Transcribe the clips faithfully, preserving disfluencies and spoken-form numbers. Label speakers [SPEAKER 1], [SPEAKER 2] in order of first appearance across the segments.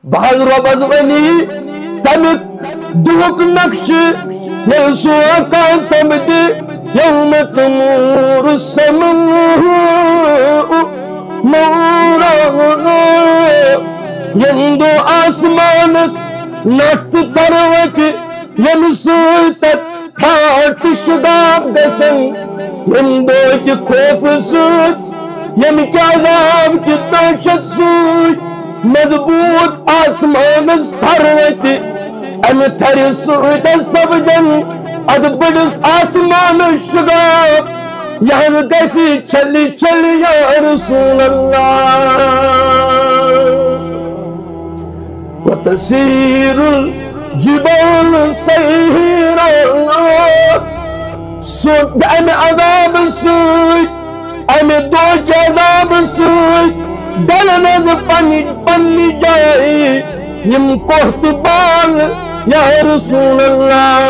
[SPEAKER 1] بہل rubs ونی تمک دہک نقش یلسو آقا سمد یوم تمور السماء مورا یندو آسمانس نفت تروک یم سویتت کھاٹ شداب گسن یندو کی خوف سوچ یم کی عذاب کی دہشت سوچ مضبوط آسمانس تروک ام تھر سویت سبجن اد بڑس آسمان شگاب یہاں گسی چلی چلی یا رسول اللہ وتسیر الجبال سیرا سوک ام عذاب سوچ ام دوک عذاب سوچ دلنز پنی پنی جائی یم کوہت بال یا رسول اللہ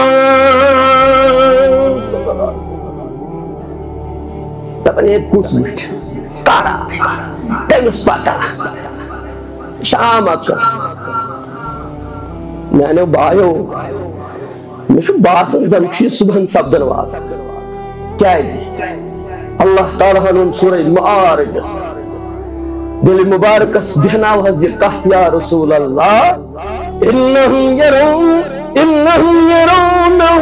[SPEAKER 1] تب ایک کس مٹ کارا تینس پاتا شام اکر میں نے بایو میں شو باسن زمشی صبحن سبدن واس کیا ہے جی اللہ تعالیٰ ہنون سورہ معارجس دل مبارکس بہناو حضر کہت یا رسول اللہ انہم یرون انہم یرونہو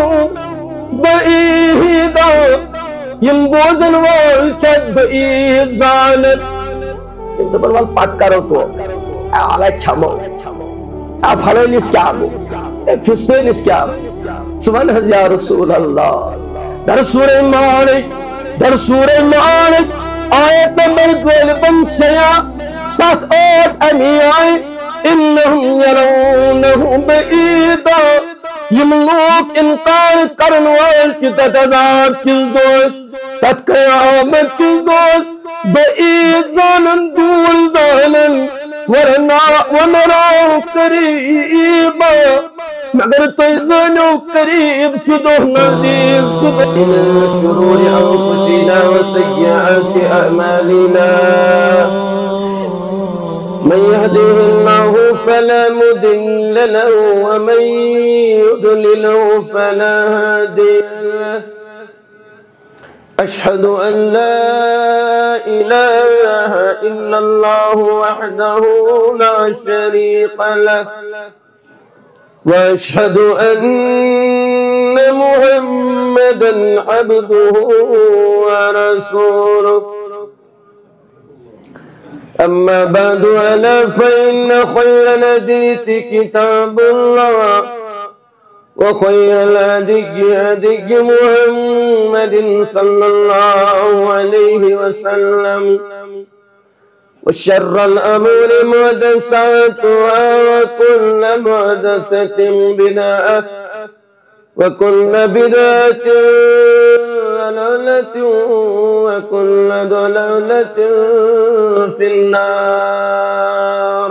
[SPEAKER 1] بعیدا یم بوزن وال چد بعید زانت یم دبن وال پات کرو تو آلہ کھمو آپ حلین اس کیا گو فستین اس کیا گو سبحان حضر یا رسول اللہ در سورہ معارج در سورہ معارج آیت نمبر گول بنسیا سات آٹھ امی آئی انہم یرونہو بعیدا یم لوگ انکار کرن وال کی تتذاب کس دوست تت قیامت کس دوست بعید زانن دول زانن ونراو قریبا مگر تو زانو قریب سدو نزدیک سدو من شرور انفسنا وسیئات اعمالنا من يهده الله فلا مضل له ومن يضلله فلا هادي له أشهد أن لا إله إلا الله وحده لا شريك له وأشهد أن محمدا عبده ورسوله أما بعد ألا فإن خير الحديث كتاب الله وخير الهدي هدي محمد صلى الله عليه وسلم وشر الأمور محدثاتها وكل محدثة بدعة وكل بدعة ضلالة وكل ضلالة في النار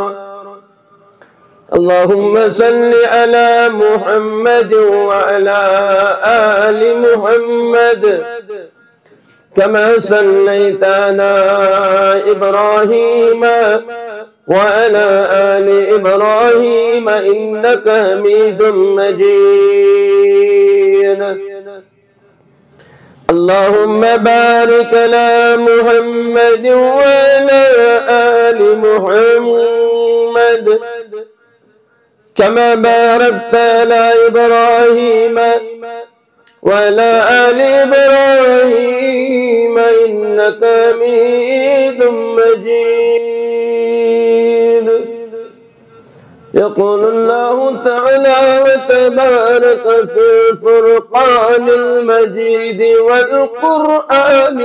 [SPEAKER 1] اللهم صل على محمد وعلى آل محمد كما صليت على إبراهيم وعلى آل إبراهيم إنك حميد مجيد اللهم بارك على محمد وعلى آل محمد كما باركت على إبراهيم وعلى آل إبراهيم إنك حميد مجيد يقول الله تعالى وتبارك في الفرقان المجيد والقرآن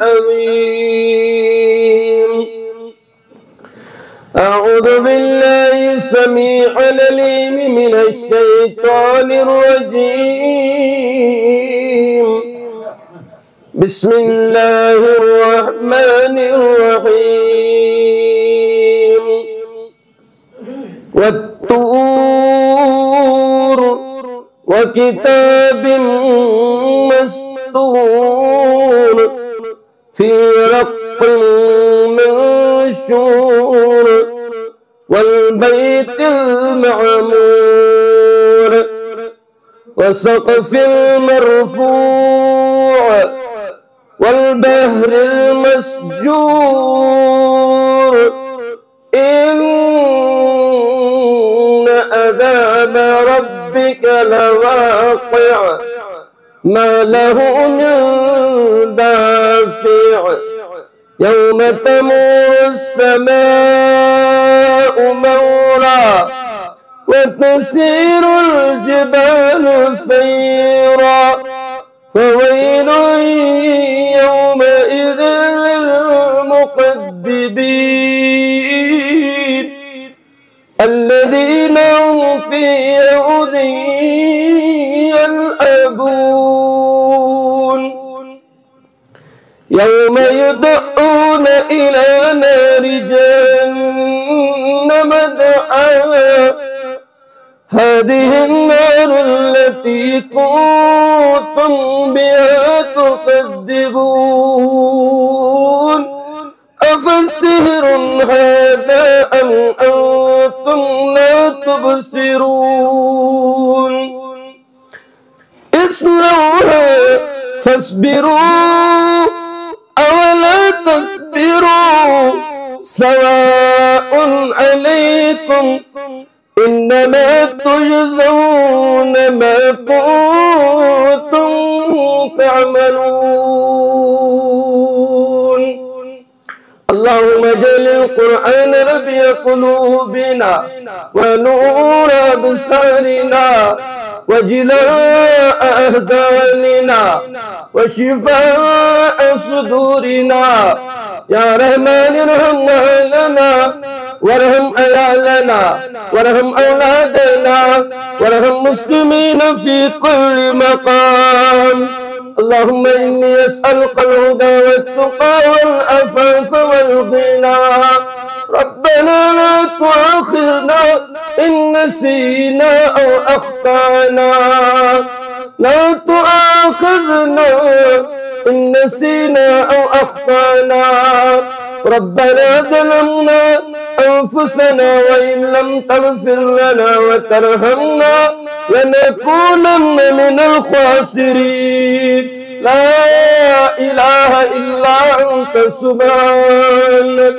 [SPEAKER 1] العظيم أعوذ بالله السميع العليم من الشيطان الرجيم بسم الله الرحمن الرحيم والطور وكتاب مسطور في رق منشور والبيت المعمور وسقف المرفوع والبحر المسجور إن عذاب ربك لواقع ما له من دافع يوم تمور السماء مورا وتسير الجبال سيرا فويل يومئذ للمكذبين الذين هم في عود يلعبون يوم يدعون إلى نار جهنم دعا هذه النار التي كنتم بها تكذبون أفسحر هذا أم أنتم لا تبصرون اصلوها فاصبروا أولا تصبروا سواء عليكم إنما تجزون ما كنتم تعملون اللهم اجعل القرآن ربيع قلوبنا ونور أبصارنا وجلاء أهداننا وشفاء صدورنا يا رحمن ارحم أهلنا وارحم عيالنا وارحم أولادنا وارحم مسلمين في كل مقام اللهم إني أسألك الهدى والتقى والعفاف والغنى ربنا لا تؤاخذنا إن نسينا أو أخطأنا لا تؤاخذنا إن نسينا أو أخطأنا ربنا ظلمنا أنفسنا وإن لم تغفر لنا وترحمنا لنكونن من الخاسرين لا إله إلا أنت سبحانك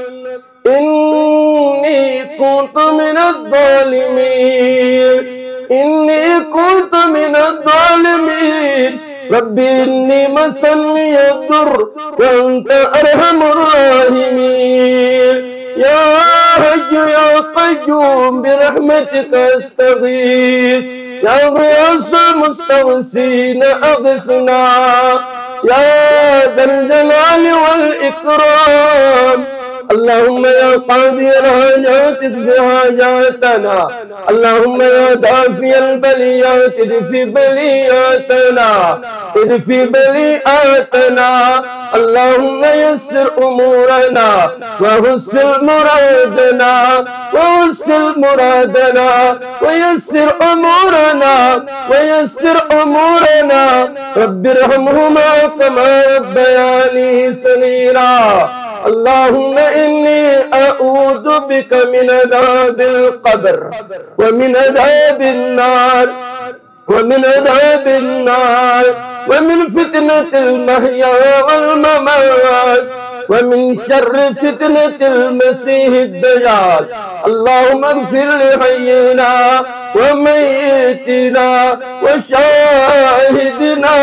[SPEAKER 1] إني كنت من الظالمين إني كنت من الظالمين ربي إني مسني الضر وأنت أرحم الراحمين يا حي يا قيوم برحمتك أستغيث يا غياث المستغيثين أغثنا يا ذا الجلال والإكرام اللهم يا قاضي الحاجات ادف حاجاتنا اللهم يا دافي البليات ادف بلياتنا ادف بلياتنا اللهم يسر أمورنا وحسن مرادنا وحسن مرادنا ويسر أمورنا ويسر أمورنا رب ارحمهما كما ربياني صغيرا اللهم إني أعوذ بك من عذاب القبر ومن عذاب النار ومن عذاب النار ومن فتنة المحيا والممات ومن شر فتنة المسيح الدجال اللهم اغفر لحينا وميتنا وشاهدنا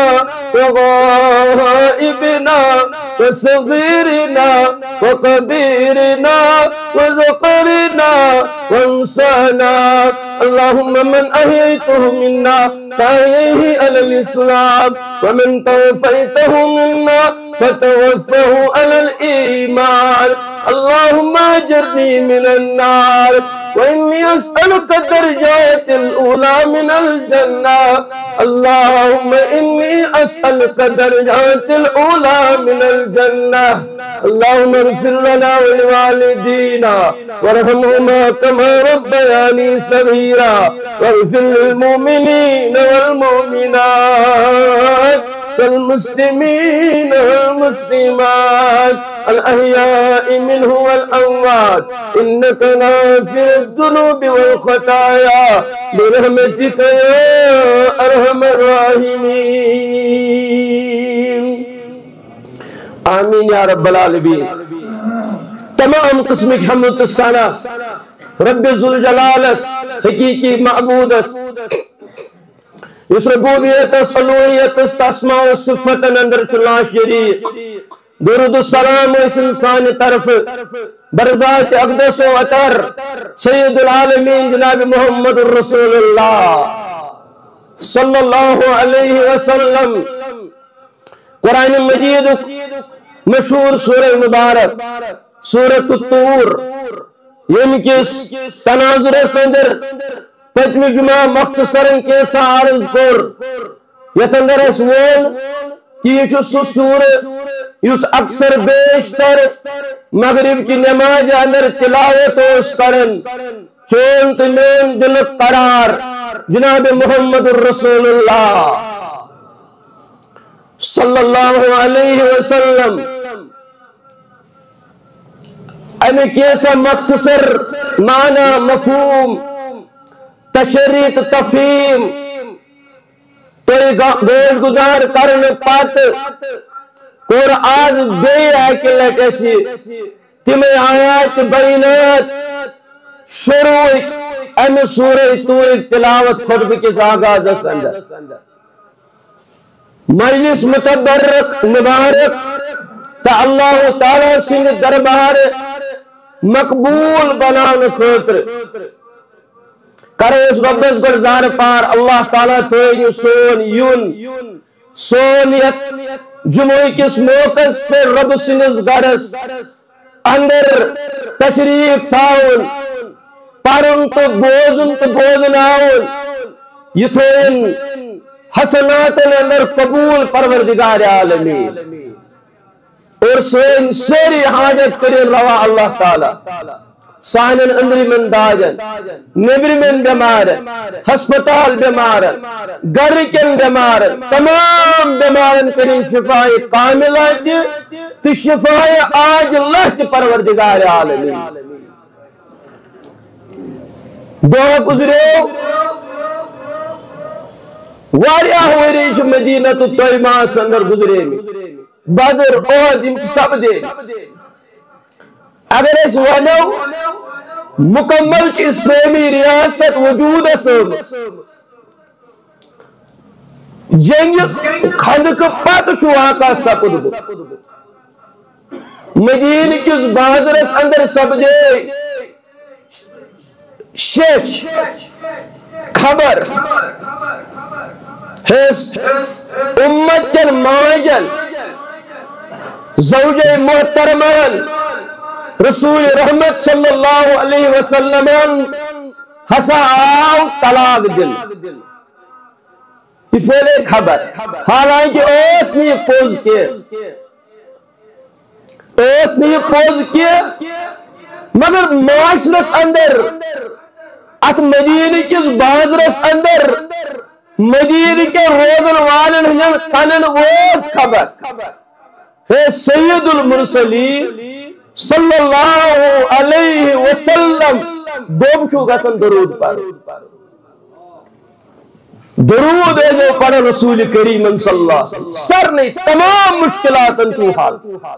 [SPEAKER 1] وغائبنا وصغيرنا وكبيرنا وذكرنا وانسانا اللهم من أحييته منا فأحيه على الإسلام ومن توفيته منا فتوفه على الإيمان اللهم أجرني من النار وإني أسألك الدرجات الأولى من الجنة اللهم إني أسألك الدرجات الأولى من الجنة اللهم اغفر لنا ولوالدينا وارحمهما كما ربياني صغيرا واغفر للمؤمنين والمؤمنات والمسلمين والمسلمات الأحياء منه والأموات إنك غافر الذنوب والخطايا برحمتك يا أرحم الراحمين آمین یا رب العالمین تمام قسم کی حمد و ثنا رب ذوالجلال حقیقی معبود اس ربوبیت الوہیت اسماء و صفت اندر لا شریک درود السلام اس انسان طرف برذات اقدس و اطہر سید العالمین جناب محمد رسول اللہ صلی اللہ علیہ وسلم قرآن مجید مشہور سورہ مبارک سورۃ الطور یم کس تناظر سندر پتمی جمعہ مختصراً کیسا عرض کر یت اندر اس وول کہ یہ سو سورہ یس اکثر بیشتر مغرب کی نماز اندر تلاوت اس کرن چون تمین دل قرار جناب محمد الرسول اللہ صلی اللہ علیہ وسلم امی کیسا مختصر معنی مفہوم تشریح تفہیم تو گوش گزار کرنے پات اور آج بے آئیکی لٹیسی تمہیں آیات بینات شروع امی سورہ طور تلاوت خطبہ کے آغاز اندر مجلس متبرک مبارک تا اللہ تعالیٰ سن دربار مقبول بنان خاطر کرے اس ربس گرزار پار اللہ تعالیٰ تو سون یون سونیت جمعی کس موقع پر رب سنز گرس اندر تشریف تھاون پرن تو بوزن تو بوزن آون یہ تو ان حسنات اندر قبول پروردگار عالمین اور سین سری حاجت کریں روا اللہ تعالی سانن اندری من داجن نبری من بیمارن ہسپتال بیمارن گرکن بیمارن تمام بیمارن کریں شفاء کاملہ دی تو شفاء آج اللہ کی پروردگار عالمین دعا گزرے واریاہ وریش مدینہ تو طیبہ اندر گزرے میں بدر احد یم سب دے اگر اس ونو مکمل اسلامی ریاست وجود اسم جنگ خندق پت چواقع سپد مدینہ کس بازرس اندر سب دے شیخ خبر امت چن ماجن زوجہ محترمان رسول رحمت صلی اللہ علیہ وسلم ہسا آو طلاق دل یہ پھیلے خبر حالانکہ اس نے یہ پوز کیا اس نے یہ پوز کیا مگر معاشرس اندر ات مدینہ کس بازرس اندر مدینہ کے روزن والن ہنن کنن ووز خبر ہے سید المرسلین صلی اللہ علیہ وسلم دوم چھو گسن درود پر درود ہے جو پڑھ رسول کریم صلی اللہ علیہ وسلم سر نہیں تمام مشکلات انتو حال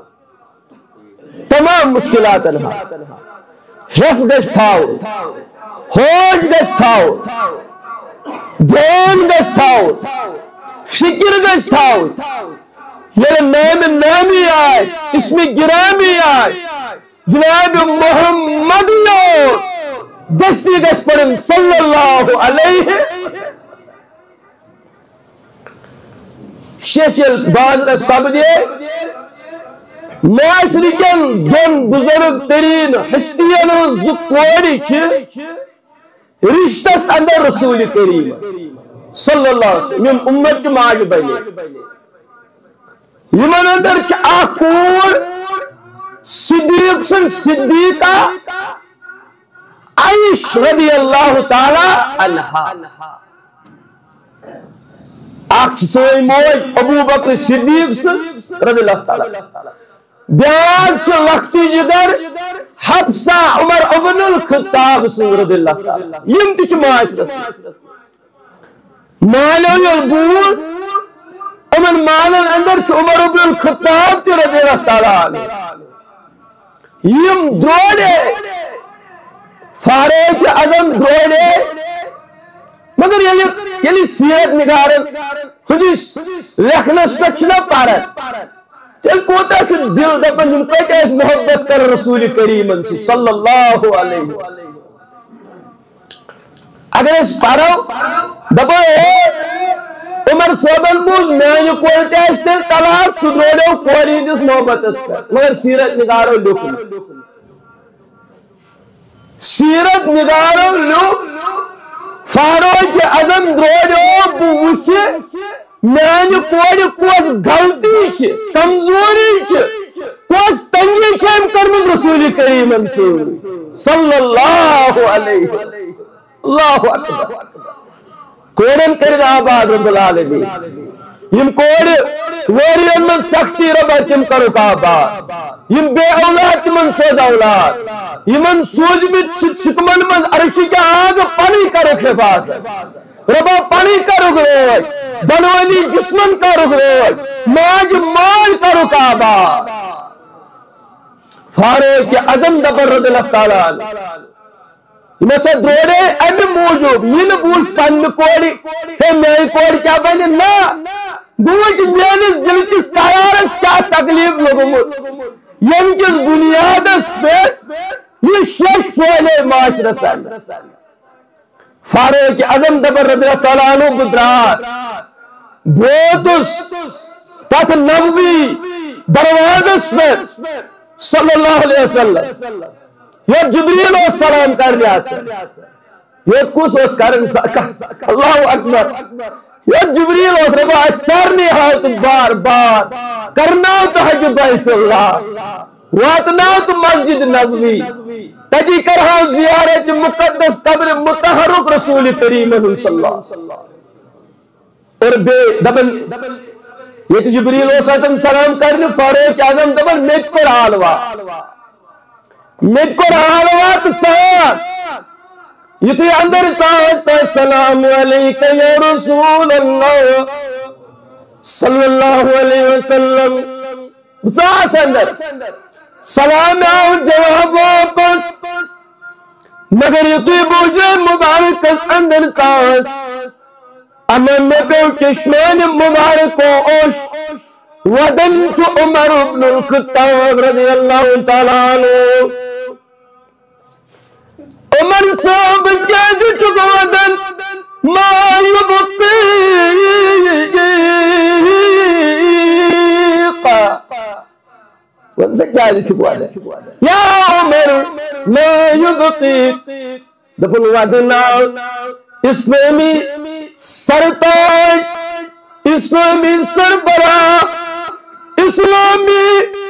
[SPEAKER 1] تمام مشکلات انہا حس گش تھاو ہوج گش تھاو دین گش تھاو فکر گش تھاو یہ نام نامی آئے اسم گرامی آئے جناب محمد دستی گش پڑھن صلی اللہ علیہ وسلم شیخ بازر سب دے معاشرکن دون بزرگ ترین ہستین زکواری چھ رشتس اندر رسول کریم صلی اللہ علیہ وسلم یم امت کے ماج بنے یمن اندر چھ آخور صدیق سن صدیقہ عائش رضی اللہ تعالی عنہا اخ سوئی موج ابو بکر صدیق سے رضی اللہ تعالی بیاج لختی جگر حفصہ عمر ابن الخطاب سے رضی اللہ تعالی یم تچ ماج رسول مالو یل بود امن مالن اندر چھ عمر ابن الخطاب تی رضی اللہ تعالی یم دروڑے فاروق اعظم دروڑے مگر یلی سیرت نگارن حدیث لکھنس پہ چھنا پارت تیل کوتا چھ دل دپن یم کتا اس محبت کر رسول کریم صلی اللہ علیہ وسلم اگر اس پارو دپو عمر صاحبن موز میانہ کور تہ آسہ تیل طلاق سہ دروڑو کور ہندس محبتس پہ مگر سیرت نگارو لیوکھ سیرت نگارو لیوکھ فاروق اعظم دروڑو بہ وچھ میانہ کور کس غلطی کمزوری کس تنگی چھ کرم رسول کریم صلی اللہ علیہ وسلم اللہ اکبر کورن کرد آباد رب العالمین یم کور ویرین من سختی ربا تم کرک آباد یم بے اولاد تمن سوز اولاد یمن سوزمت شکمن من عرشی کے آگ پانی کرک حفاظت ربا پانی کرک روز دنوانی جسمن کرک روز ماج مال کرک آباد فاروق اعظم دبر رضی اللہ تعالی میں سے دروڑے ام موجود یہ بوجھ پن کوڑی ہے میری کوڑ کیا بنے نا بوجھ میانس دل کس قرارس کیا تکلیف لگمت یم کس بنیاد پہ یہ شش پھولے معاشرہ سن فاروق اعظم دبر رضی اللہ تعالیٰ عنہ بدراس بوتس تک نبوی دروازس پر صلی اللہ علیہ وسلم یہ جبریل و سلام کر لیا تھا یہ کس اس کرن اللہ اکبر یہ جبریل و ربا سرنی ہاتھ بار بار کرناو تو حج بیت اللہ واتناو تو مسجد نبوی تجی کرہاو زیارت مقدس قبر متحرک رسول کریم صلی اللہ علیہ وسلم اور بے دبن یہ جبریل و سلام کرنے فاروق اعظم دبن میت کو رالوا میت کو رالوات چاس یہ تو اندر چاس السلام علیکہ یا رسول اللہ صلی اللہ علیہ وسلم چاس اندر سلام آؤ جواب واپس مگر یہ تو بوجھے مبارک اندر چاس امن میں پیو چشمان مبارک و اوش ودن چو عمر ابن الخطاب رضی اللہ تعالیٰ عنہ عمر صاحب جاج چکو ودن ما یبقیق ون سے کیا جی چکو ودن یا عمر ما یبقیق دفن ودنا اسلامی سرطان اسلامی سربراہ اسلامی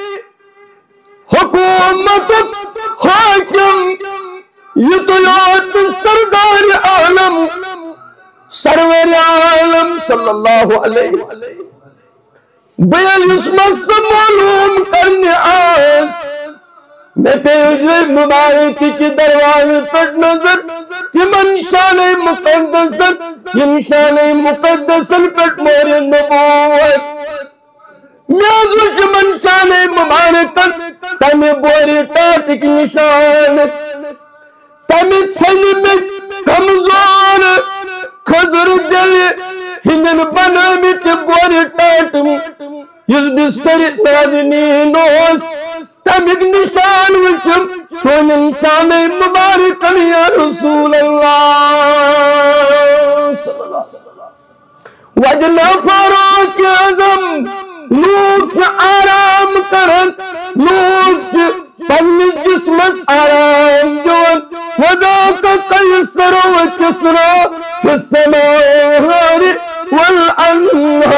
[SPEAKER 1] حکومت حاکم یطلعات سردار عالم سرور عالم صلی اللہ علیہ وسلم بیل اس مست معلوم کرنے آس میں پیجوے مبارک کی دروازے پر نظر تمن شان مقدسن یم شان مقدسن پر مور نبوت میازو چمن شان مبارکن تمہیں بوری ٹاٹک نشان تمہیں چھلی میں کمزور خضر دل ہنن بنامت بوری ٹاٹم یس بستر نازنین اوس تمہیں نشان وچم تون انسان مبارکن یا رسول اللہ صلی اللہ علیہ وسلم وجنا فاروق اعظم لوگ آرام کرن لوگ پن جسمس آرام جون وذاک قیصر و کسرا فی السماوات والانہار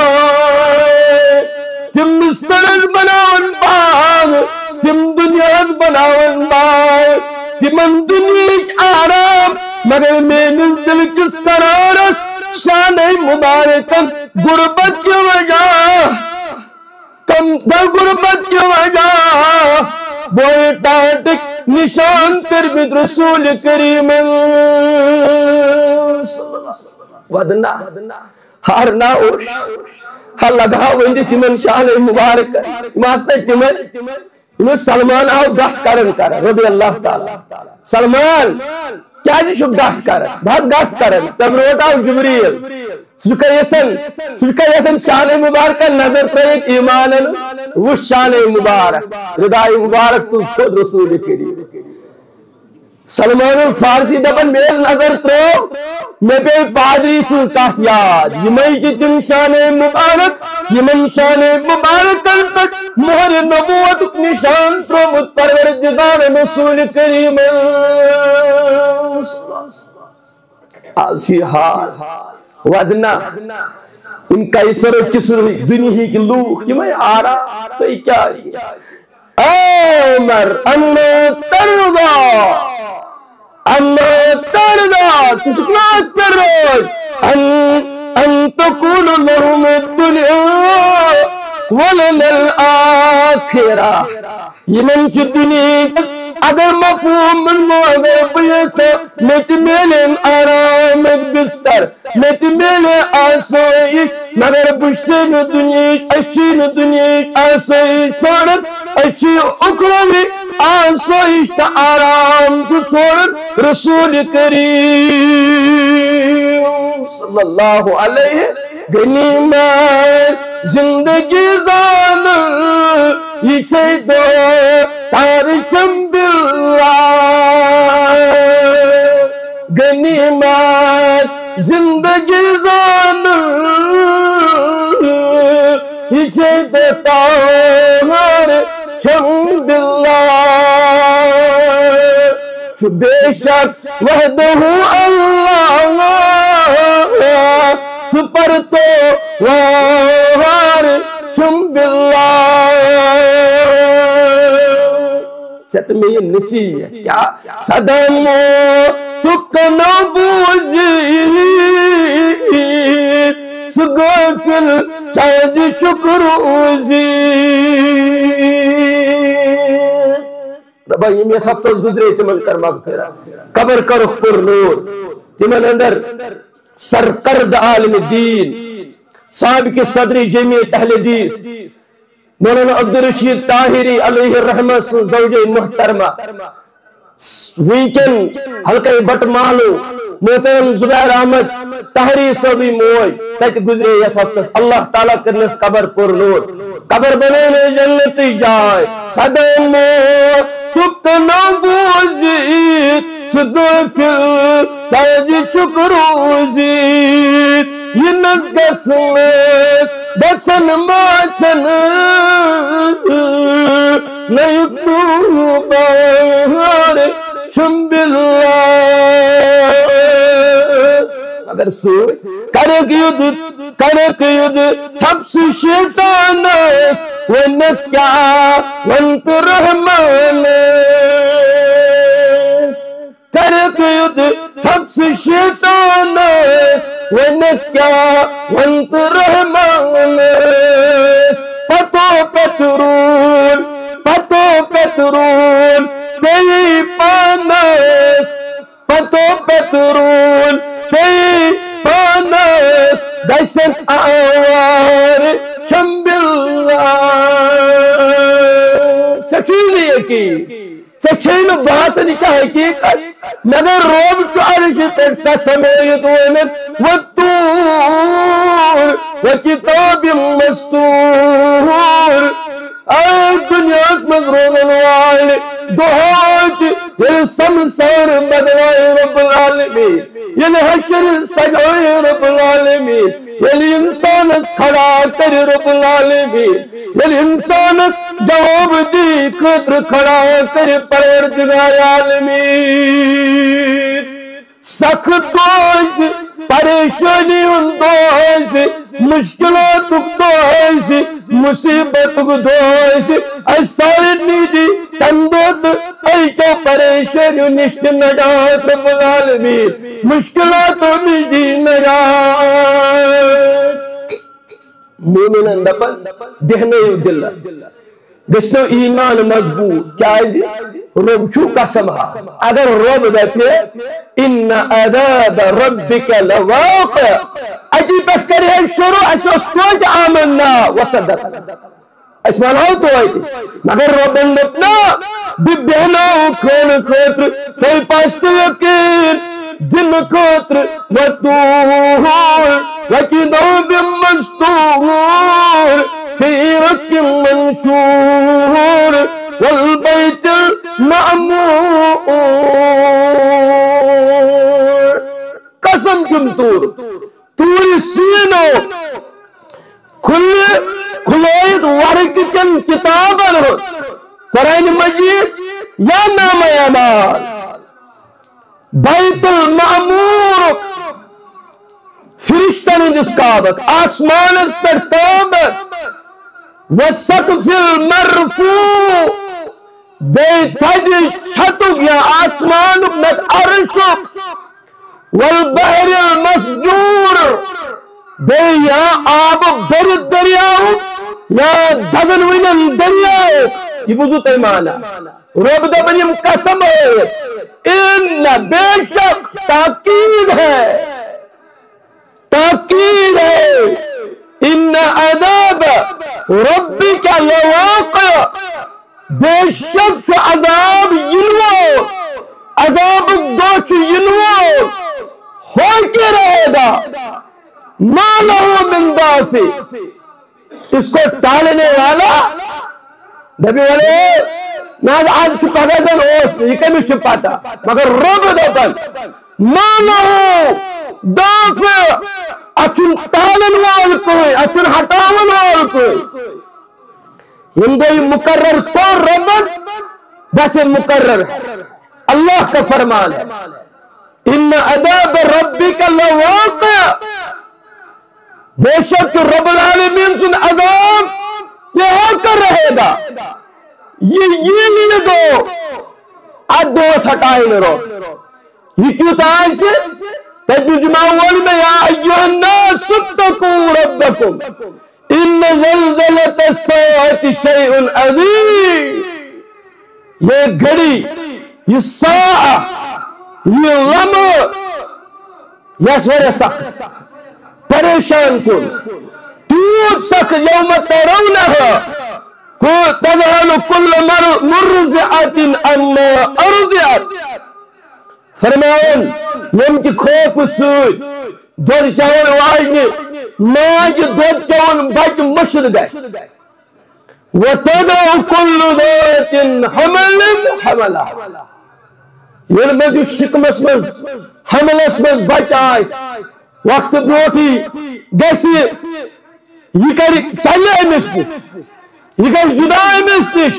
[SPEAKER 1] تم مسترز بناون باغ تم دنیاز بناون باغ تمن دنیا آرام مگر میں نزدل کس قرارس شان مبارکن غربت کی وجہ کم در غربت کی وجہ بوئے ٹاٹک نشان پر بد رسول کریم ودنا ہارنا اوش ہر لگا وندی تمن شان مبارک ماستا تمن تمن سلمان آو گاہ کرن کرن رضی اللہ تعالی سلمان کیا جی شب گاہ کرن بہت گاہ کرن سمروٹ آو جبریل سکا یسن سکا یسن شان مبارک نظر پریت ایمانن وہ شان مبارک ردائی مبارک تو خود رسول کریم سلمان فارسی دپن میل نظر ترو میں پہ پادری سلطات یاد یمائی کی تم شان مبارک یمن شان مبارک کلپک مہر نبوت نشان ترومت پروردگار رسول کریم آسی حال ودنا ان کا اسر کسر دنہی کی لوگ یمائی آرہ تو یہ کیا عمر اما ترضا اما ترضا تسکنات پر روز ان ان تقول لهم الدنیا ولن الآخرہ یمن چی دنیا اگر مفہوم من اگر بیسا میتی میلین آرام بستر میتی میلین آسائش مگر بشن دنیش اشین دنیش آسائش چھوڑت اچھی اکروی آسائش تا آرام جو چھوڑت رسول کریم صلی اللہ علیہ غنیمت زندگی زان یہ چھے دو تارچم باللہ غنیمت زندگی زان یہ چھے دو تارچم باللہ چو بے شک وحدہ اللہ سپر تو وار چم باللہ چت میں یہ نسی ہے کیا صدم تک نبوزید سگفل چاہز چکروزید ربا یہ میں خبتوز گزرے تمن کر مغفرہ قبر کرخ پر نور تمن اندر سرکرد عالم دین سابق صدری جمعیت اہل حدیث مولانا عبدالرشید طاہری علیہ الرحمہ زوجہ محترمہ ویکن حلقہ بٹ مالو محترم زبیر احمد طاہری صوبی موئی سچ گزرے یہ ہفتس اللہ تعالیٰ کرنس قبر پر نور قبر بنانے جنتی جائے صدم تک نبوزید سگفل تاج چکروزید یہ نزگس میں بسن ماچن نیتو بار چم باللہ اگر سوچ کرک ید کرک ید تھپس شیطانس ونکیا ونت رحمانس کرک ید تھپس شیطانس ونکیا ونت رحمانس پتو پترول پتو پترول پی پانس پتو پترول پی پانس دائسن آوار چم باللہ چچیلی کی چچین باسنی چاہے کی مگر روب چو عرش پیشتا سمیت ومن والطور وکتاب مستور آئے دنیا اس مضرون الوالي دعات يلي سمسار بدوائي رب العالمين يلي حشر سجعي رب العالمين يلي انسان اس کھڑا کر رب العالمين يلي انسان اس جواب دی قدر کھڑا کر پروردگار عالمين سخت دوز پریشانی دوز مشکلات دوز مصیبت دوز ای سارنی دی تندود ای چو پریشانی نشت نجات رب العالمین مشکلات نشتی نجات مومنان دپن دہنے دلس گشتو ایمان مضبوط کیا ہے رب چھو قسم ہا اگر رب دپے ان عذاب ربک لواقع اجی بکر ہے شروع اسوس توج آمنا وصدقنا اسمان ہاں تو آئی مگر رب دپنا ببہنا کھون خطر کوئی پاشت یقین جن خطر وطور وکدوب مستور في رك منشور والبيت المعمور قسم جمتور تور سینو کھل کھلوید ورق کن کتابن قرآن مجید یا نام اعمال بیت المعمور فرشتن دس کابس آسمان اس پر تابس وسقف المرفوع بیتھج چھتک یا آسمان مت عرشک والبحر المسجور بے یا آب برد دریاؤ یا دزن وینن دریاؤ یہ بزرگ ایمانا رب دبنیم قسم ہے ان بے شک تاکید ہے تاکید ہے ان عذاب ربک لواقع بے شک عذاب ینو عذاب دوچ ینو ہو کے رہے گا ما لہو من دافع اس کو ٹالنے والا نبی والے ناز آج شپا گزن ہوس یہ کمی شپا تھا مگر رب دفن ما لہو دافع اچھن ٹالن وال کوئی اچھن ہٹاون وال کوئی ہندوی مقرر تو رب بس مقرر ہے اللہ کا فرمان ہے ان عذاب ربک لواقع بے شک رب العالمین سن عذاب یہ ہو کر رہے گا یہ یہ نہیں دو ادوس ہٹائیں رو یہ کیوں تاج سے تجمع اول میں یا ایوہ الناس اتقوا ربکم ان زلزلۃ الساعۃ شیء عظیم یہ گھڑی یہ ساعہ یہ لمحہ یہ سورہ سخت پریشان کن تیوت سخت یوم ترونہا کو تذہل کل مرضعۃ اما ارضعت فرمائن یم کی خوف سوئی دود چاون واجنی ماج دود چاون بچ مشد گئے وَتَدَعُ كُلُّ ذَاتٍ حَمَلٍ حَمَلَهَا یل مز شکمس مز حملس مز بچ آئس وقت بروٹی گیسی یہ کر چلے امس نش یہ کر جدا امس نش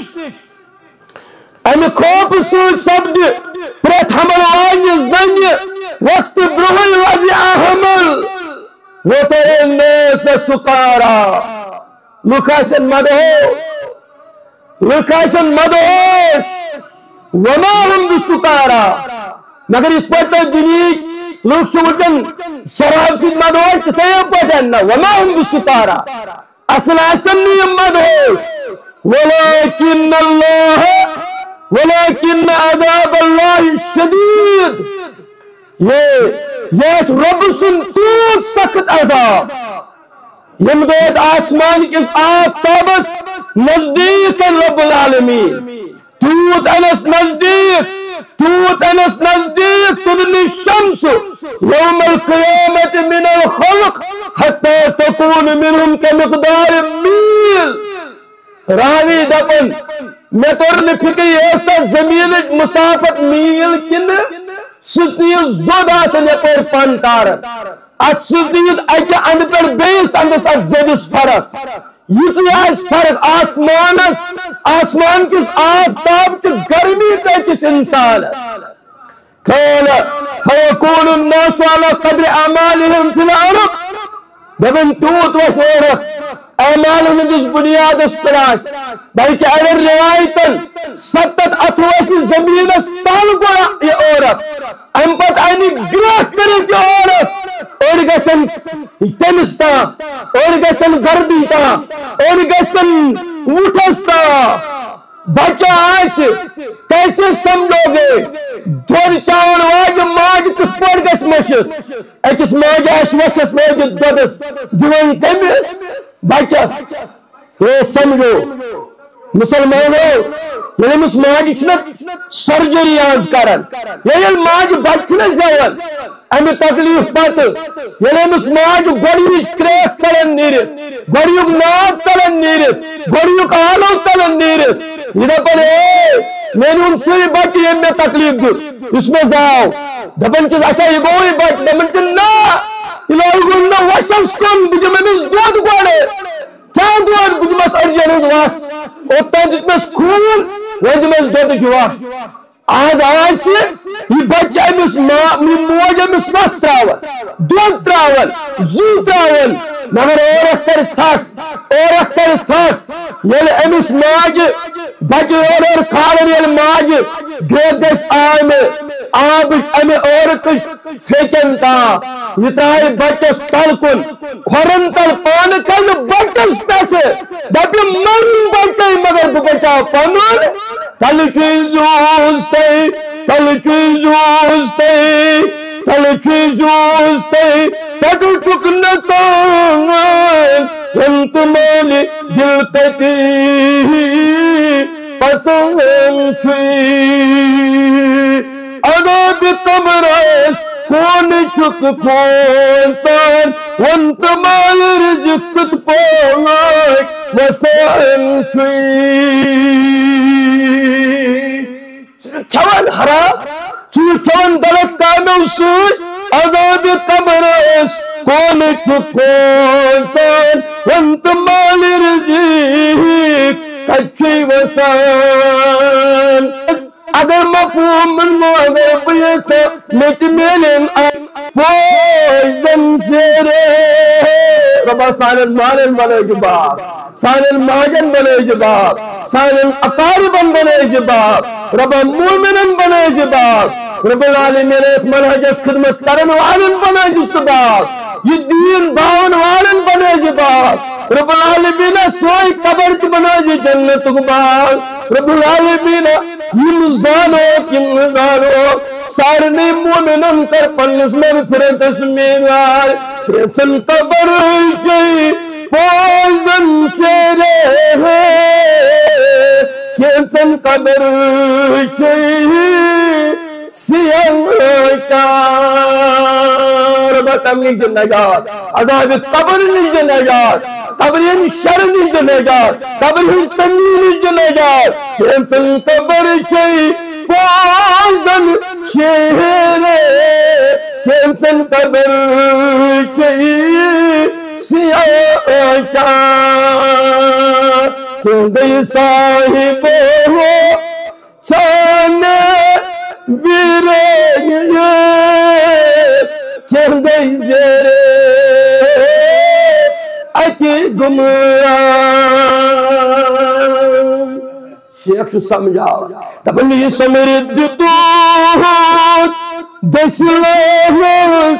[SPEAKER 1] امی خوف سوچ سبد پریت حمل آئی زنگ وقت برہل وزی حمل وَتَرَ النَّاسَ سُقَارَا لکھائسن مدہوش لکھائسن مدہوش وَمَا هُمْ بِسُقَارَا مگر اس پتہ دنیا لوگ سمجھن شراب سے مدہوش تیہ پتہ وَمَا هُمْ بِسُقَارَا اصل اصل نہیں مدہوش وَلَكِنَّ اللَّهَ وَلَكِنَّ عَذَابَ اللَّهِ الشَّدِيدِ یہ یہ رب سن توت سخت عذاب یم دوت آسمان کس آفتابس نزدیک رب العالمین توت انس نزدیک توت انس نزدیک تدنی الشمس یوم القیامت من الخلق حتی تکون منہم کمقدار میل راوی دپن میں تورن فکر ایسا زمین مسافت میل کن سسنیل زود آسن یپور پانتارن ات سسنیل اکہ اند پر بیس اندس ات زدس فرق یہ آس فرق آسمانس آسمان کس آفتاب چھ گرمی پیچس انسانس قال فيكون الناس على قدر اعمالهم في الارض دبن توت وثورة اعمالهم دس بنیاد استراس بلکہ اگر روایتن ستت اتوس زمین استال گویا یہ عورت ام پت آئینی گراہ کرت یہ عورت اور گسن تنستا اور گسن گردیتا اور گسن اوٹستا بچہ آئیس کیسے سمجھو گے دور چاون واج ماج کس پوڑ گس مشت ایکس ماج آش وشس ماج دود دیون تمیس بچس یہ سمجھو مسلمانوں یعنی مس ماج چھنا سرجری آز کرن یعنی ماج بچنا زیون امی تکلیف پت یعنی مس ماج گوڑیوچ کریک چلن نیرت گوڑیوک ناد چلن نیرت گوڑیوک آلو چلن نیرت یہ دپن اے میں نے ان سے بچ یہ میں تکلیف دی اس میں زاؤ دپن چیز اچھا یہ گوئی بچ دپن چیز نا الہی گلنا وشنس کن بجے میں مس دود گوڑے چاند دود بجے مس ارجنوز واس اوتا جت مس خون وجہ مس دود جواس آج آج سے یہ بچہ امس موج امس وس تراون دود تراون زو تراون مگر اور اختر ساتھ اور اختر ساتھ یل امس ماج بچہ اور اور کھالن یل ماج گریدس آم آب امہ عورتش پھیکن تا یہ ترائی بچس تل کن کھورن تل پان کل بچس پہ دپہ من بچہ مگر بہ بچا پنن تل چیزوز تے تل چیزوز تے تل چیزوز تے پٹو چک نچان انت مالی دل تی پسند چھی عذاب قبرس کون چک پونسان وانت مال رزقت پوائک وسائن چھی چون حرا چون چون دلت کامل سوچ عذاب قبرس کون چک پونسان وانت مال رزق کچھی وسائن اگر مفہوم من اگر بیسا میت میلن پوزن شیرے ربا سائنن مالن بنے جباب سائنن ماجن بنے جباب سائنن اقاربن بنے جباب ربا مومنن بنے جباب رب العالمین ایک منحجس خدمت کرن والن بنے جسباب یہ دین باون والن بنے جباب رب العالمین سوئی قبر کی بنا جی جنت گبار رب العالمین یم زانو کم زانو سارنی مومنن کر پنس مغفرت اسمیدار پیسن قبر چی پوزن شیرے پیسن قبر چی سیاں چار ربتم نیجن نجات عذاب قبر نیجن نجات قبر یعنی شر نیجن نجات قبر ہستنی نیجن نجات پیسن قبر چی پوزن شیرے پیسن قبر چی سیاں چار کندی صاحب ہو چانے ویرے کندی زیرے اکی گمان شیخ تو سمجھاؤ تبنی سمرد دود دسلوز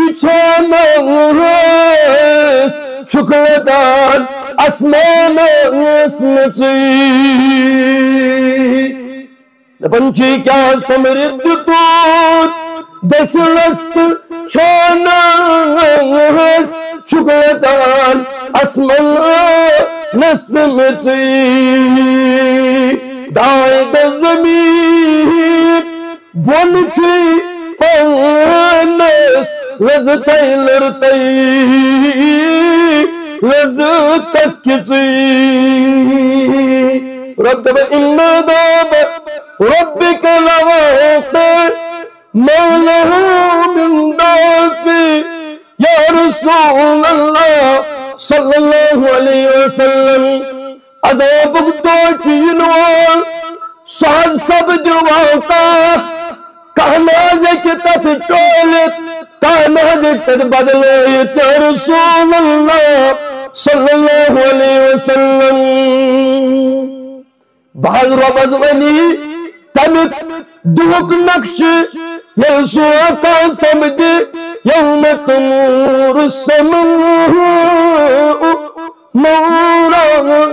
[SPEAKER 1] تچانوز چکلتان اسمان اسمچی دپنچی کیا سمرد دود دسلست چانوز چکلتان اسمان اسمچی دائد زمین بونچی پانس لزتی لرتی لزتت کچی رب ان داب ربک لواقع ما له من دافع یا رسول اللہ صلی اللہ علیہ وسلم عذاب دوچین وال ساز سب جو واقع کہنا تت ٹولت کامہ تت بدلویت یا رسول اللہ صلی اللہ علیہ وسلم بہت ربز ونی تمت دہک نقش یلسو آقا سمجھ یوم تمور السماء مورا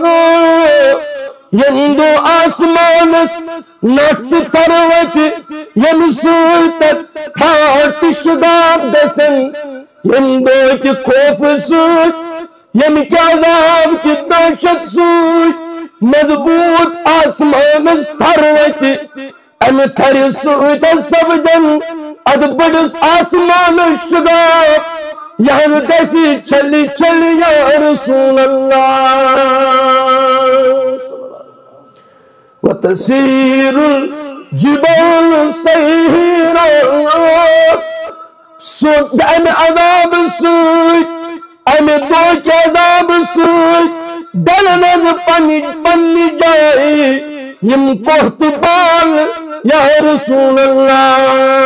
[SPEAKER 1] یندو آسمانس نفت تروت یم سویتت ہاتھ شداب دسن یندو کی خوف سویت یم کی عذاب کی دہشت سویت مضبوط آسمانس تروت ام تھر سویت سبجن اد بڑس آسمان شداب یہاں دیسی چلی چلی یا رسول اللہ وتسير الجبال سيرا سوء أم عذاب السوء أم دوك عذاب السوء دلنز پنی پنی جائے یم کوہت بال یا رسول اللہ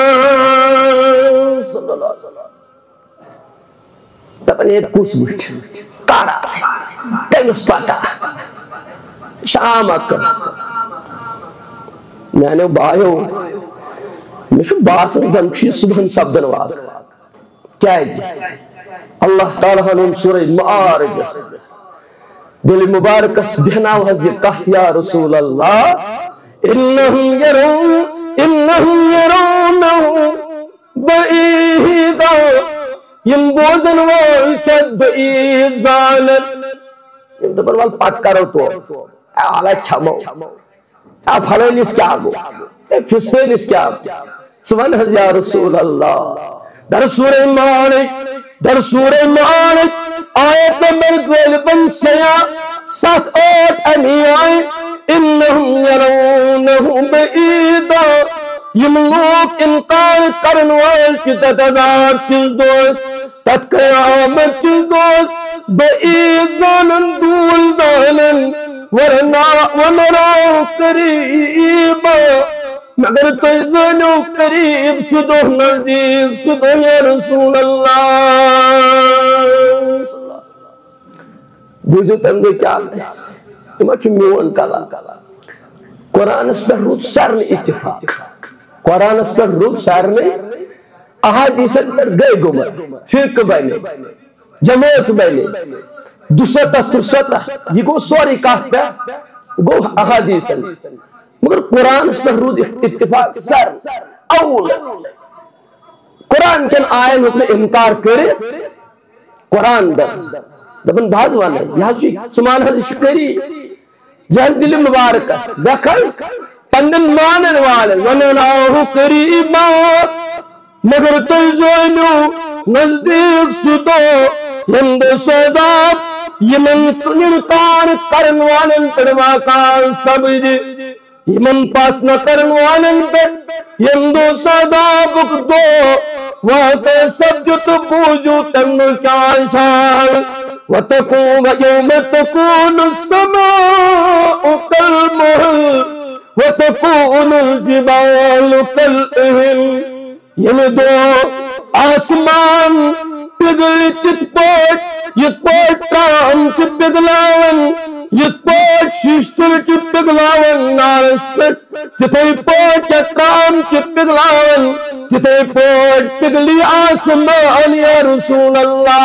[SPEAKER 1] صلی اللہ علیہ وسلم تپن ایک کس بچ کارا تینس پاتا شام اکر میں نے بائیو میں شو باسن زنچی صبحن سبدن واد کیا ہے جی اللہ تعالیٰ ہنون سورہ معارج دل مبارکس بہناو حضی کہت یا رسول اللہ انہم یرون انہم یرونہو بعیدہ یم بوزن وال چد بعید زالت یم دبر وال پاک کرو تو آلہ چھمو آپ حلین اس کیا گو فستین اس کیا گو سوان حض یا رسول اللہ در سورہ معارج در سورہ معارج آیت نمبر دویل بن سیا سات آٹھ امی آئے انہم یرونہو بعیدہ یم لوگ انکار کرنوال کی تتزار کس دوست تت قیامت کس دوست بعید زانن دول زانن ونراو قریبا مگر تو زنو قریب سدو نزدیک سدو یا رسول اللہ بوزو تنگے کیا لیس اما چو میون کلا قرآن اس پر رود سرن اتفاق قرآن اس پر رود سرن احادیث پر گئے گمر فرق بنے جماعت بنے دوسرا ترسطہ یہ گو سوری کہت پہ گو احادیث مگر قرآن اس پر رود اتفاق سر اول قرآن کن آئین ہوتے انکار کرے قرآن در دبن بعض وانا یہاں سے سمان حضی شکری جہاز دل مبارکس دکھز پندن مانن والن ونناہو قریبا مگر تیزوینو نزدیک سدو یند سوزاب یمن انکار کرن والن ترواکان سبج یمن پاس نہ کرن والن پر یندو سوزابک دو وہاں سبجت بوجو تنو کانسان وَتَقُومَ يَوْمَ تَكُونُ السَّمَاءُ كَالْمُهْلِ وَتَكُونُ الْجِبَالُ كَالْإِهْنِ یہ دو آسمان پگلی تت پوٹ یہ پوٹ ترام چھ پگلاون یہ پوٹ شیشتر چھ پگلاون نارس پر تتے پوٹ یا ترام چھ پگلاون تتے پوٹ پگلی آسمان یا رسول اللہ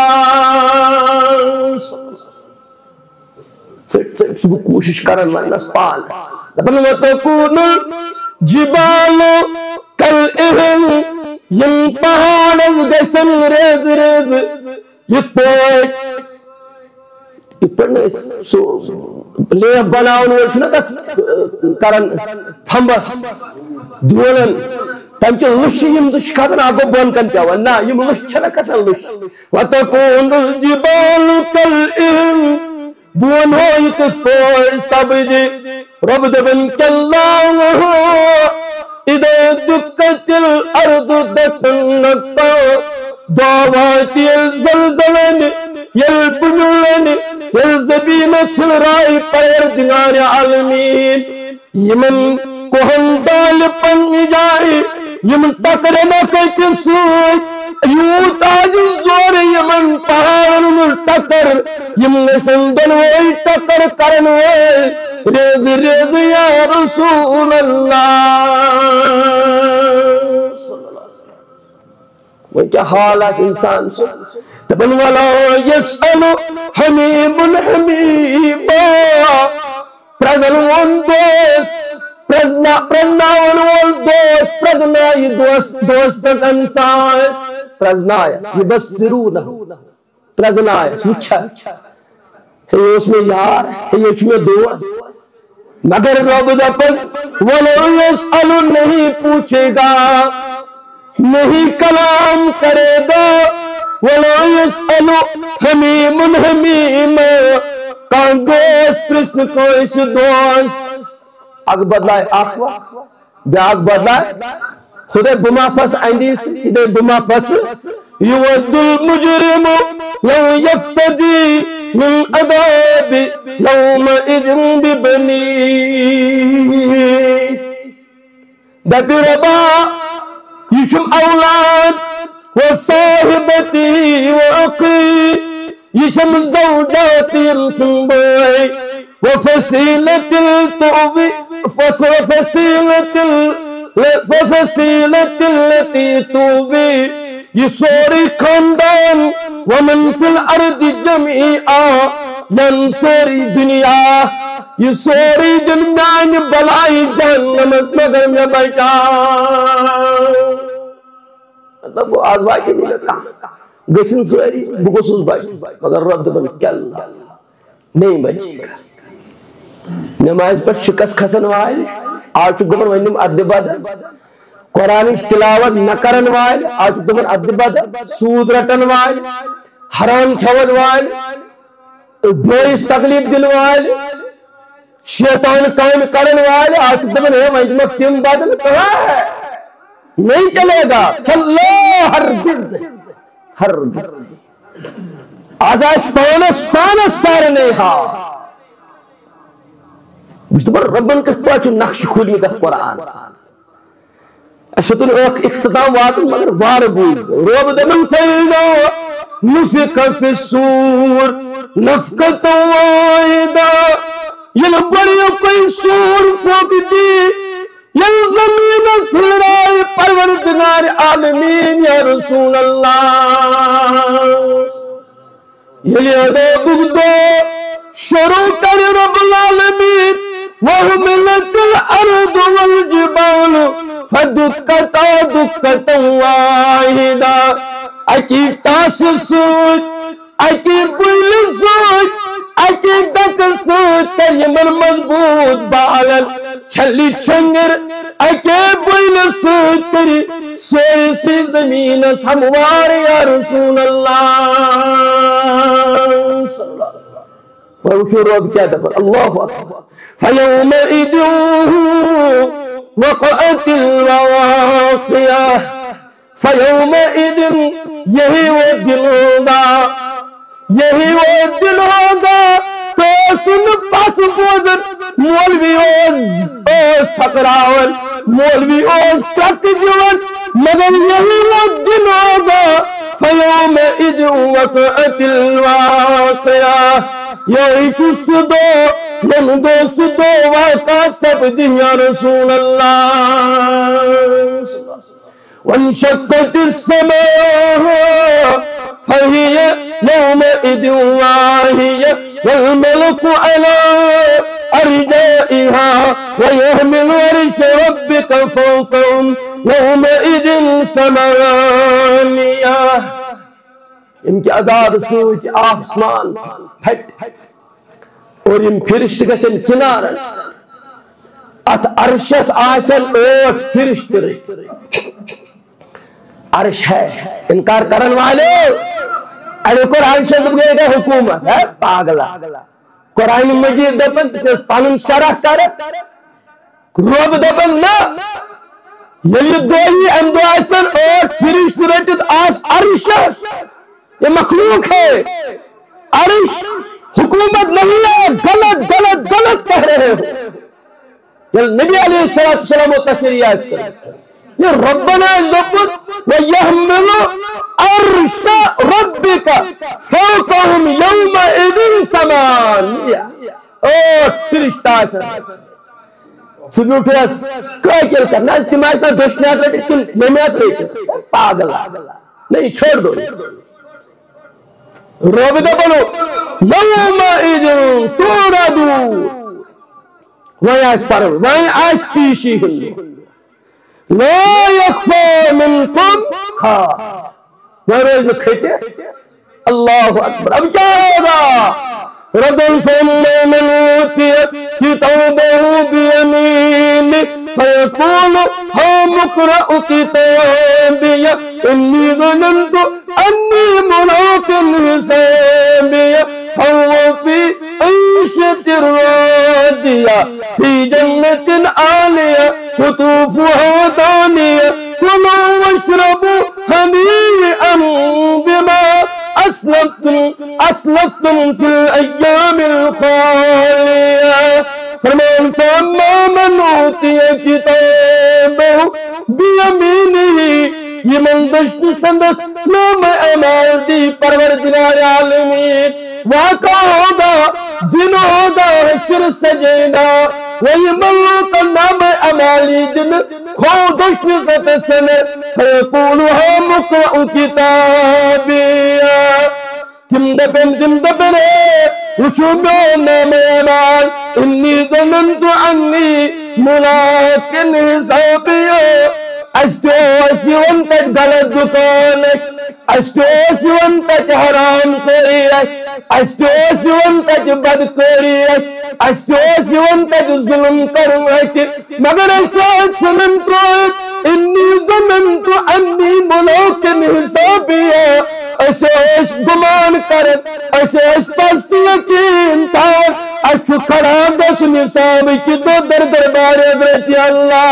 [SPEAKER 1] سب کوشش کرن ونس پالس دبن وَتَكُونُ الْجِبَالُ كَالْإِهْنِ یم پہاڑز گسن ریز ریز یہ پوٹ یہ پڑھنے سو لیہ بناؤن وچنا تک کرن تھمبس دولن تمچہ لشی یم دو شکاتن آگو بون کن پیاوان نا یم لش چھنا کسن لش وَتَكُونُ الْجِبَالُ كَالْإِهْنِ بون ہوئی تو پوٹ سبج رب دبن کاللہ اِذَا دُكَّتِ الْأَرْضُ دَكَّنَّتَا دعوات الزلزلن يلبنلن يلزبين سلرائی پروردگار عالمین یمن کوہن دال پن جائے یم ٹکرنا کتس یوت آج زور یمن پہاڑن مل ٹکر یم گژھن دۄنوے ٹکر کرن وٲلۍ ریز ریز یا رسول اللہ وہ کیا حال آس انسان سے دپن ولا یسأل حمیب حمیبا پرزن وون دوست پرزنا پرزنا ون وول دوست پرزنا یہ دوست دوست انسان پرزنا یبصرونہ پرزنا وچھس ہے اس میں یار ہے اس میں دوست مگر رب دپن ولو یسأل نہیں پوچھے گا نہیں کلام کرے گا وَلَا يَسْأَلُ حَمِيمٌ حَمِيمٌ کان دوست پرسن کو اس دوست اگ بدلائے آخوا بیاگ بدلائے خدا بما پس اندیس دے بما پس یود المجرم لو یفتدی من عذاب یومئذ ببنی دبی ربا یشم اولاد وصاحبتي وأخي يشم زوجاتي التنبي وفصيلة التوبي وفصيلة وفصيلة التي توبي يسوري خاندان ومن في الأرض جميعا ينصري دنيا يسوري دنيا بلاي جهنم مگر میں بچا مطلب وہ آزوا کے نہیں لگتا گسن سوری بگسوس بچ مگر رب دبن کل نہیں بچے گا نماز پر شکست کھسن وائل آج چک دبن ونیم عدد بدر قرآن تلاوت نکرن وائل آج چک دبن عدد بدر سود رٹن وائل حرام کھود وائل دویس تکلیف دل وائل شیطان کام کرن وائل آج چک دبن ہے ونیم تیم بدل کہاں ہے نہیں چلے گا اللہ ہرگز ہرگز آزاش پانس پانس سار نہیں ہا مجھتبر ربن کس پاچو نقش کھولی دا قرآن اشتن ایک اختتام واتن مگر وار بوز روب دمن فیدو نفق فی السور نفقت وائدہ یل بڑی کوئی سور فوق دی یا زمین سرائے پروردگار عالمین یا رسول اللہ یلی ادو بگدو شروع کر رب العالمین وحملت الارض والجبال فدکتا دکتا واحدا اکی تاس سوچ اکی بل سوچ اکی دک سوچ تیمن مضبوط بالن چھلی چھنگر اکی بل سوچ تری سوئی سی زمین سموار یا رسول اللہ وشو روز کیا دبر اللہ اکبر فیومئذ وقعت الواقعہ فیومئذ یہی وہ دل ہوگا یہی وہ دل ہوگا تو سن پاس بوزن مولوی اوز اوز تقراول مولوی اوز کرک جوان مگر یہی وہ دل ہوگا فیومئذ وقعت الواقعہ یہی چس دو یم دو سدو واقع سب دن یا رسول اللہ وانشقت السماء فهي يومئذ واهية والملك على أرجائها ويحمل عرش ربك فوقهم يومئذ ثمانية ان کی عذاب سوچ آسمان پھٹ اور ان فرشت گژھن کنارن ات عرشس آسن اوٹ فرشت عرش ہے انکار کرن والے اڑے قرآن شد گئے گا حکومت ہے پاگلا قرآن مجید دپن پانن شرح کر روب دپن نا یلی دوئی اندو آسن اوٹ فرشت رٹت آس عرشس یہ مخلوق ہے عرش حکومت نہیں ہے غلط غلط غلط کہہ رہے ہو یہ نبی علیہ السلام و تشریعات کر یہ ربنا زبط وَيَحْمِلُ عَرْشَ رَبِّكَ فَوْقَهُمْ يَوْمَئِذٍ ثَمَانِيَةٌ او فرشتہ آسان سبیوٹیس کاکل کرنا تمہارا دشنیات رہتے کن یمیات رہتے پاگل نہیں چھوڑ دو رابطہ بلو یومئذ تُعْرَضُونَ وہی آس پر وہی آس پیشی ہنو لا يخفى منكم خاف وروز کھٹے اللہ اکبر اب کیا ہوگا رَدًا فَأَمَّا مَنْ أُوتِيَ كِتَابَهُ بِيَمِينِهِ فَيَقُولُ هَاؤُمُ اقْرَءُوا كِتَابِيَهْ إِنِّي ظَنَنتُ أَنِّي مُلَاقٍ حِسَابِيَهْ فَهُوَ فِي عِيشَةٍ رَاضِيَةٍ فِي جَنَّةٍ عَالِيَةٍ قُطُوفُهَا دَانِيَةٌ كُلُوا وَاشْرَبُوا هَنِيئًا بِمَا أسلفتم أسلفتم في الأيام الخالية فرمان فأما من أوتي كتابه بيمينه يمن دشت سندس نام أمال دي پروردگار عالمين واقع ہوگا جن ہوگا حشر سجینا ويملك نام أمالي جن خو دشت ستسن فيقولها مقرأ كتابيا تم دبن تم دبن وشو نام أمال إني ظننت عني ملاك حسابيا أشتو أسيوانتك غلط دکانك أشتو أسيوانتك حرام قريك أشتو أسيوانتك بد قريك أشتو أسيوانتك ظلم قريك مگر أساس سننتروك إني ظننت أني ملاك حسابيا أساس گمان کرد أساس پست یقین تھا اچھو کھڑا دس نصاب کی دو در دربار حضرت اللہ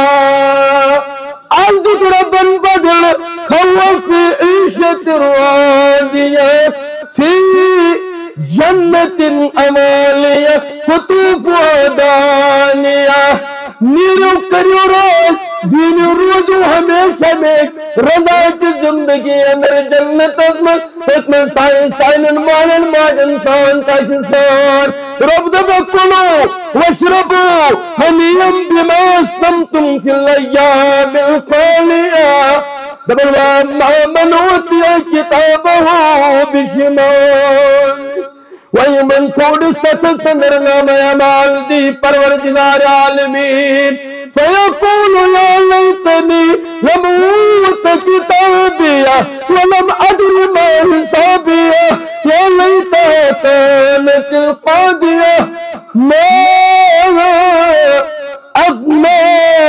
[SPEAKER 1] عزت ربن بدل خوف عیشت راضیہ فی جنت امالیہ قطوف دانیہ نیرو کریو روز دینی روزو ہمیشہ میں رضا کی زندگی اندر جنت ازمت اتمن سائن سائنن مانن مانن سان تاسی سان رب دبا کلو واشربو حنیم بما اسلمتم فی الایام القالیہ دبا وَأَمَّا مَنْ أُوتِيَ كِتَابَهُ بِشِمَالِهِ وَيَمَنْ كُوڑ ست سندر نام اعمال دی پروردگار عالمین فَيَقُولُ يَا لَيْتَنِي لَمْ أُوتَ كِتَابِيَهْ وَلَمْ أَدْرِ مَا حِسَابِيَهْ يَا لَيْتَهَا كَانَتِ الْقَاضِيَةَ مَا أَغْنَىٰ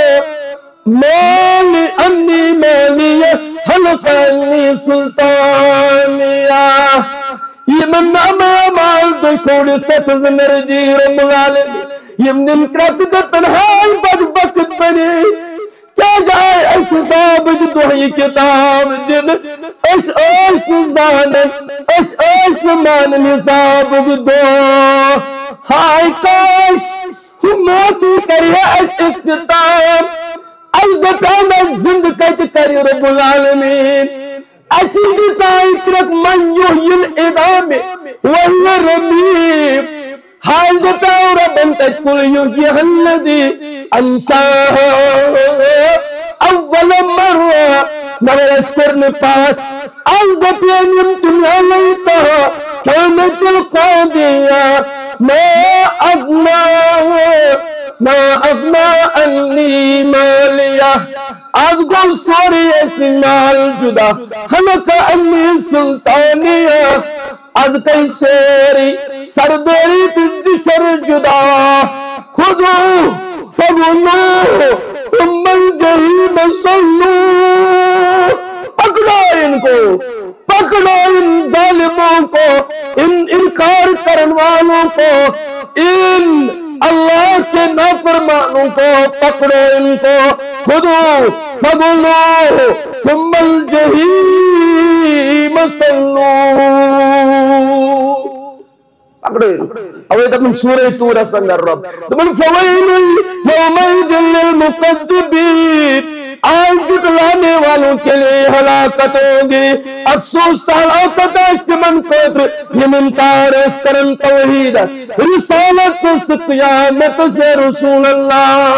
[SPEAKER 1] مَالِي عَنِّي مَالِيَهْ هَلَكَ عَنِّي سُلْطَانِيَهْ يمن نعمة مال دكتور ستزمر دي رب العالمين يمن مكرك تنهاي بدبكت بني کیا جائے اس ثابت دوہی کتاب دن اس اس نزانن اس اس مانن ثابت دو ہائے کاش ہمتی کریے اس اختتام از دپیان زند کت کری رب العالمین أسيد سايترك من يحيي العظام وهي رميم هذا دور بنت كل يحييها الذي أنشاها أول مرة مگر اشکر نفاس از دپین يمتن عليتها كانت القاضية ما أغنى ما أغنى عني مالية از گل سوری استعمال جدا خلق انی سلطانیہ از کئی سوری سرداری تجی چر جدا خودو فگنو ثم الجحیم صلو پکڑو ان کو پکڑو ان ظالموں کو ان انکار کرن والوں کو ان اللہ کے نافرمانوں کو پکڑو ان کو خودو فغلو ثم الجحیم صلو پکڑو ان اوہ تک من سورہ سورہ سنگر رب من فویل یومئذ للمکذبین آج جھٹلانے والوں کے لیے ہلاکت ہوگی افسوس ہلاکت اشتمن قدر یم انکار اس کرن توحید رسالت است قیامت سے رسول اللہ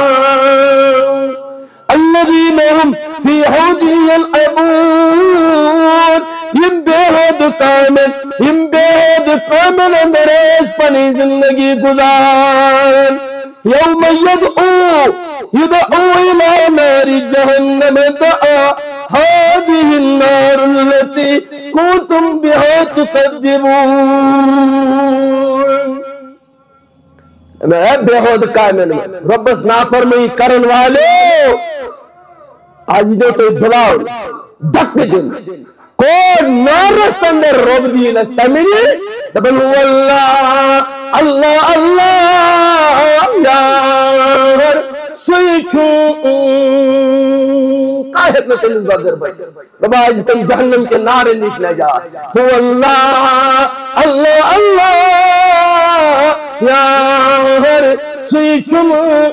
[SPEAKER 1] الذین هم فی حوضی یلعبون یم بے حد کامل یم بے حد کامل اندر اس پنی زندگی گزار یوم یدعو یدعو الى نار جہنم دعا هذه النار التي كنتم بها تكذبون میں بے حد کامل ربس نافرمائی کرن والے آج دے تو بلاؤ دک دن کون نارس اندر رب دین استمنیس دبن واللہ اللہ اللہ یار سوچوں قاہد میں تنز بادر بچ رب آج تم جہنم کے نارے نش نجات ہو اللہ اللہ اللہ یار سوچم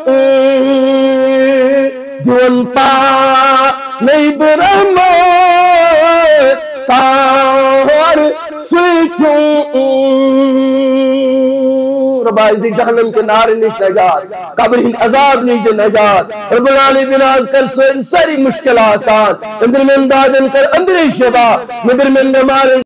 [SPEAKER 1] دیون پا نئی برہم تار سوچم رب آج جہنم کے نارے نش نجات قبر ہند عذاب نش نجات رب العالمین آز کر ساری مشکل آسان اندر میں اندازن کر اندر شبا نبر میں نمارن